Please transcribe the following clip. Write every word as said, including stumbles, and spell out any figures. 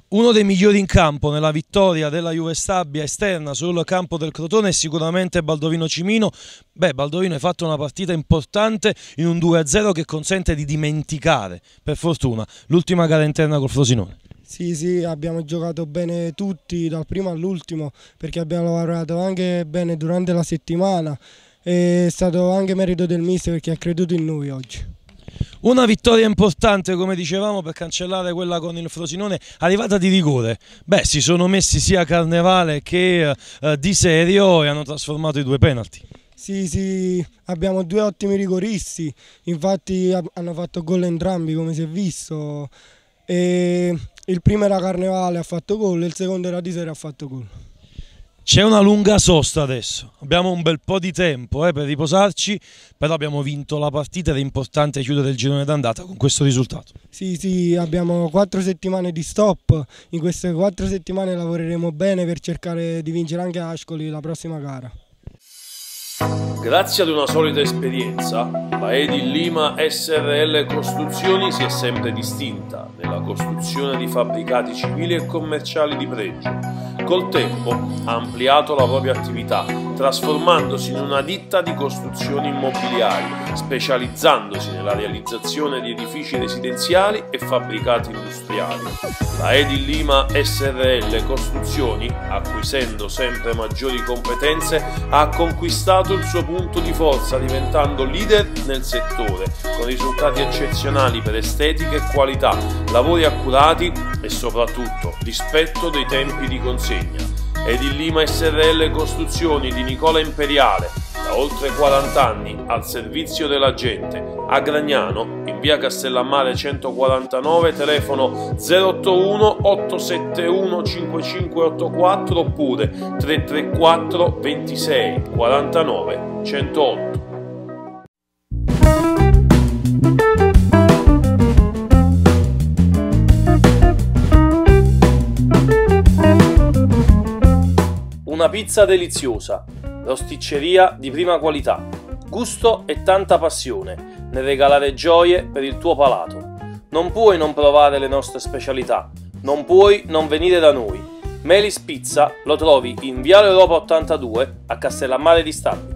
Uno dei migliori in campo nella vittoria della Juve Stabia esterna sul campo del Crotone è sicuramente Baldovino Cimino. Beh, Baldovino hai fatto una partita importante in un due a zero che consente di dimenticare, per fortuna, l'ultima gara interna col Frosinone. Sì, sì, abbiamo giocato bene tutti, dal primo all'ultimo, perché abbiamo lavorato anche bene durante la settimana. È stato anche merito del mister perché ha creduto in noi oggi. Una vittoria importante, come dicevamo, per cancellare quella con il Frosinone, arrivata di rigore. Beh, si sono messi sia Carnevale che eh, Di Serio e hanno trasformato i due penalty. Sì, sì, abbiamo due ottimi rigoristi, infatti hanno fatto gol entrambi, come si è visto. E il primo era Carnevale, ha fatto gol, e il secondo era Di Serio, ha fatto gol. C'è una lunga sosta adesso, abbiamo un bel po' di tempo eh, per riposarci, però abbiamo vinto la partita ed è importante chiudere il girone d'andata con questo risultato. Sì, sì, abbiamo quattro settimane di stop, in queste quattro settimane lavoreremo bene per cercare di vincere anche a Ascoli la prossima gara. Grazie ad una solida esperienza, la Edil Lima S R L Costruzioni si è sempre distinta nella costruzione di fabbricati civili e commerciali di pregio. Col tempo ha ampliato la propria attività, trasformandosi in una ditta di costruzioni immobiliari, specializzandosi nella realizzazione di edifici residenziali e fabbricati industriali. La Edil Lima S R L Costruzioni, acquisendo sempre maggiori competenze, ha conquistato il suo punto di forza diventando leader nel settore, con risultati eccezionali per estetica e qualità, lavori accurati e soprattutto rispetto dei tempi di consegna. Edil Lima S R L Costruzioni di Nicola Imperiale, da oltre quaranta anni al servizio della gente, a Gragnano, in via Castellammare centoquarantanove, telefono zero otto uno otto sette uno cinque cinque otto quattro oppure tre tre quattro ventisei quarantanove centootto. Una pizza deliziosa, rosticceria di prima qualità, gusto e tanta passione nel regalare gioie per il tuo palato. Non puoi non provare le nostre specialità, non puoi non venire da noi. Melis Pizza lo trovi in Viale Europa ottantadue a Castellammare di Stabia.